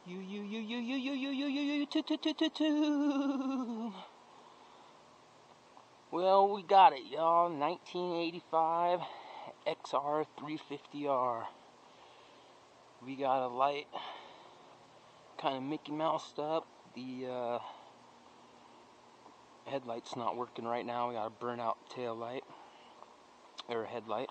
Well, we got it, y'all. 1985 XR 350R. We got a light, kind of Mickey Moused up. The headlight's not working right now. We got a burnout tail light, or headlight.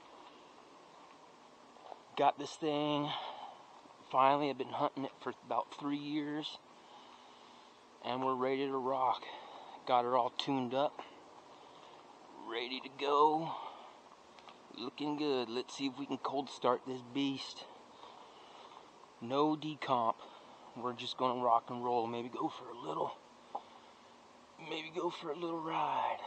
Got this thing. Finally, I've been hunting it for about 3 years, and we're ready to rock. Got her all tuned up, ready to go, looking good. Let's see if we can cold start this beast. No decomp. We're just gonna rock and roll. Maybe go for a little ride.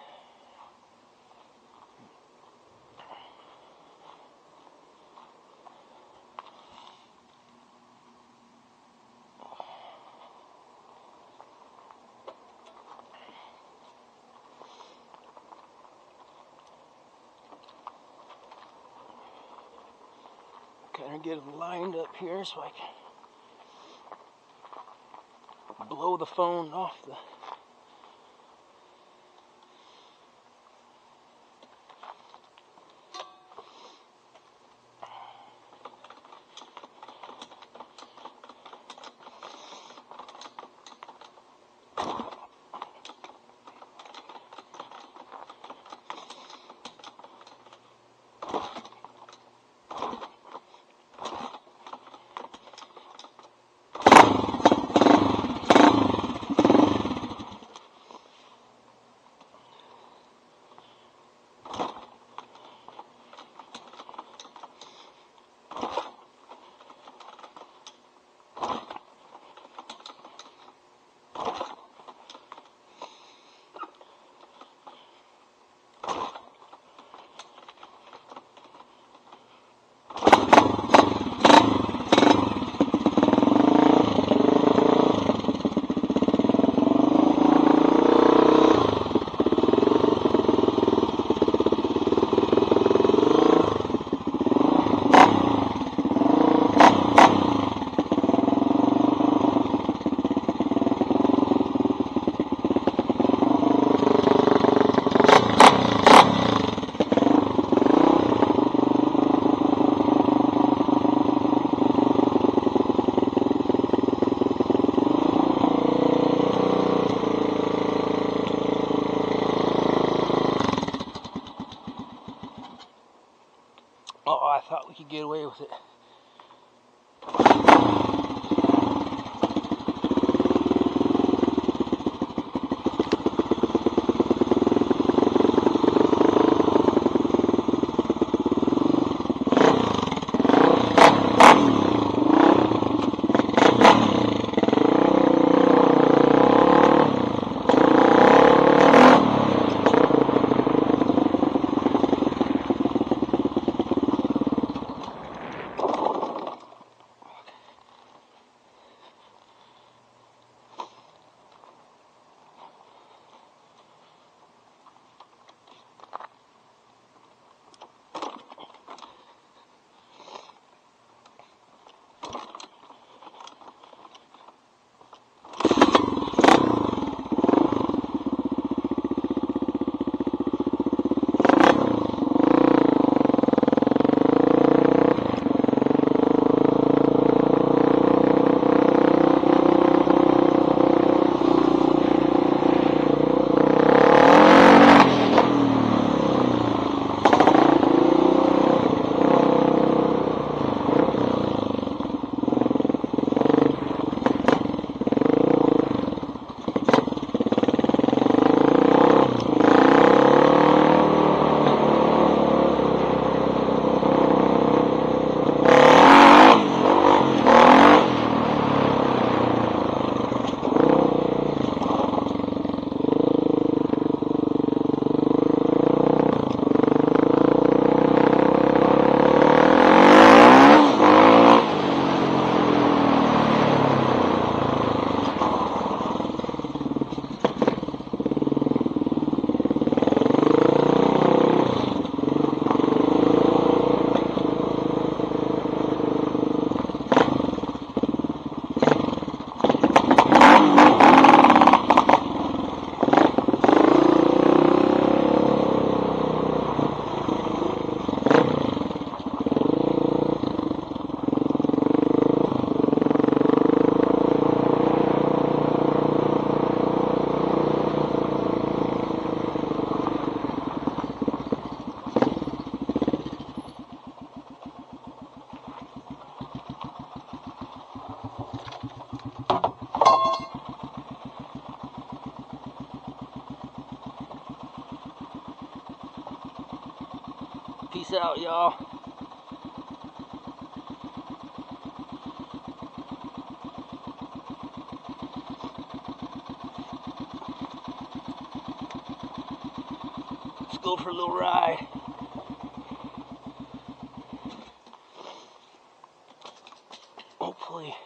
Kind of get it lined up here so I can blow the phone off the... Oh, I thought we could get away with it. Peace out, y'all. Let's go for a little ride. Hopefully.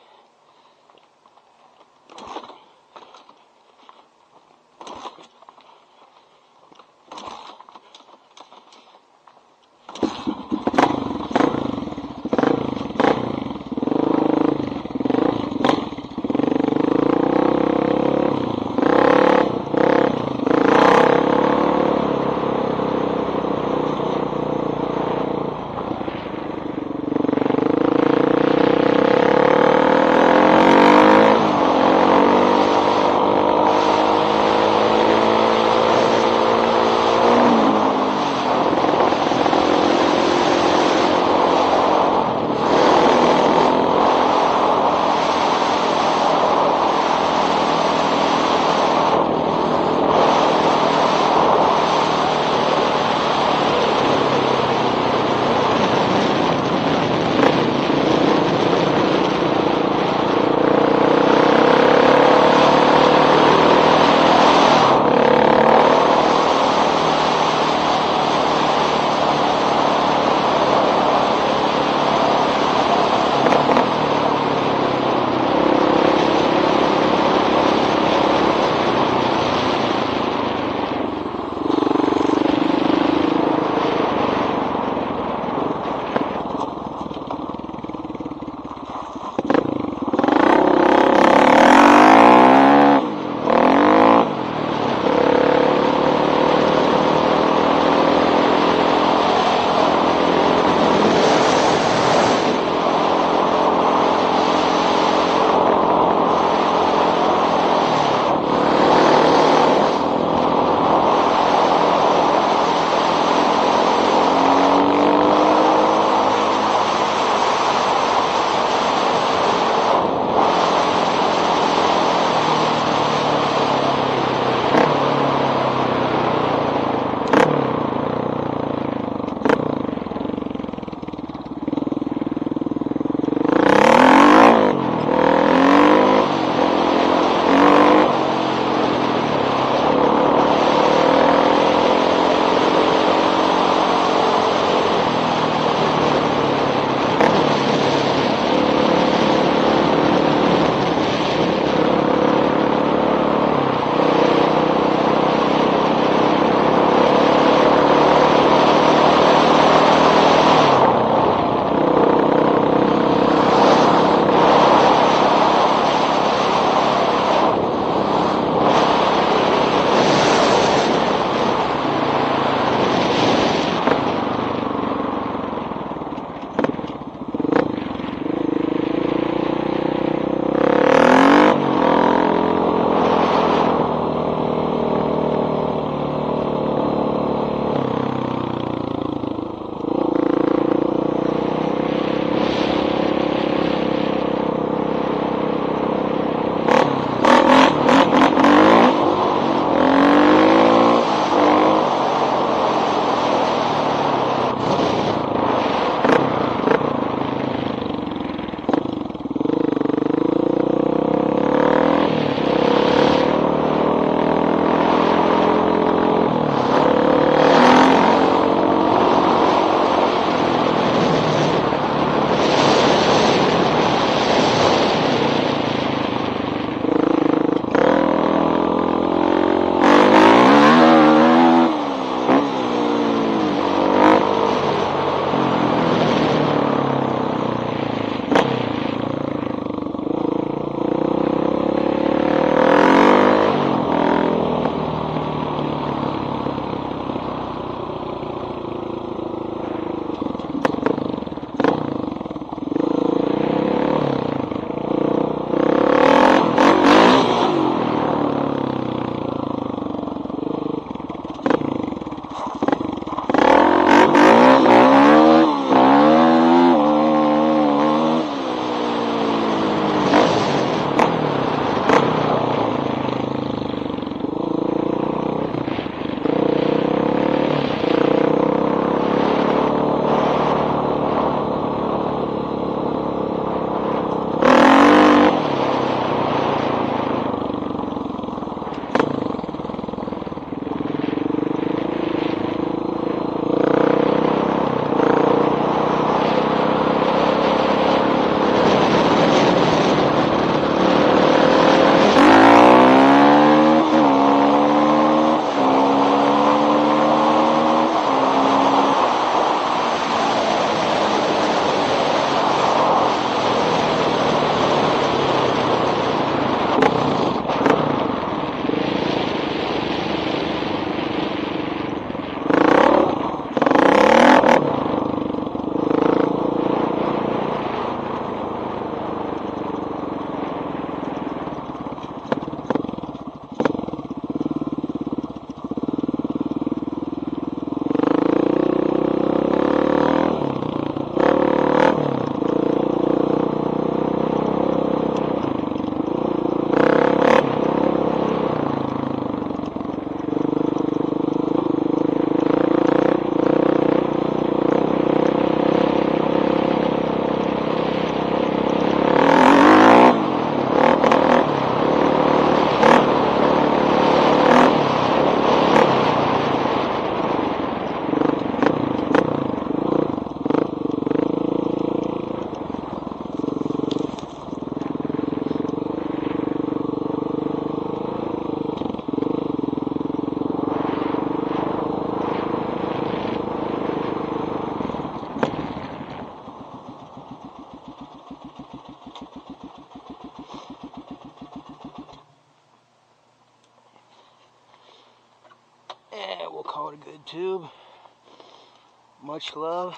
And we'll call it a good tube. Much love.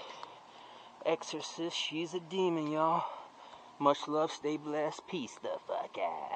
Exorcist, she's a demon, y'all. Much love, stay blessed. Peace the fuck out.